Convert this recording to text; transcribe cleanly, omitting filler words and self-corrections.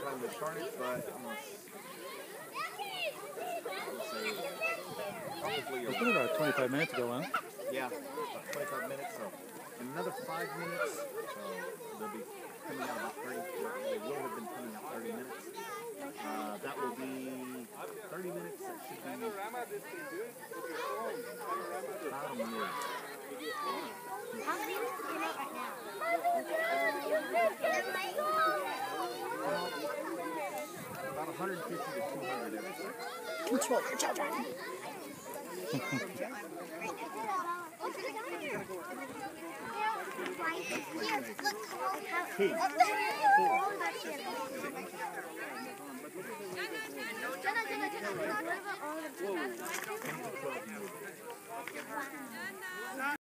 time to start it, but I'm going to say probably... It's been about 25 minutes ago, huh? Yeah, about 25 minutes, so in another 5 minutes, so they'll be coming out about 30, they will have been coming out 30 minutes. That will be 30 minutes, that should be about a minute. How many do you know right now? About 150 to 200 every second. Control your children. Key.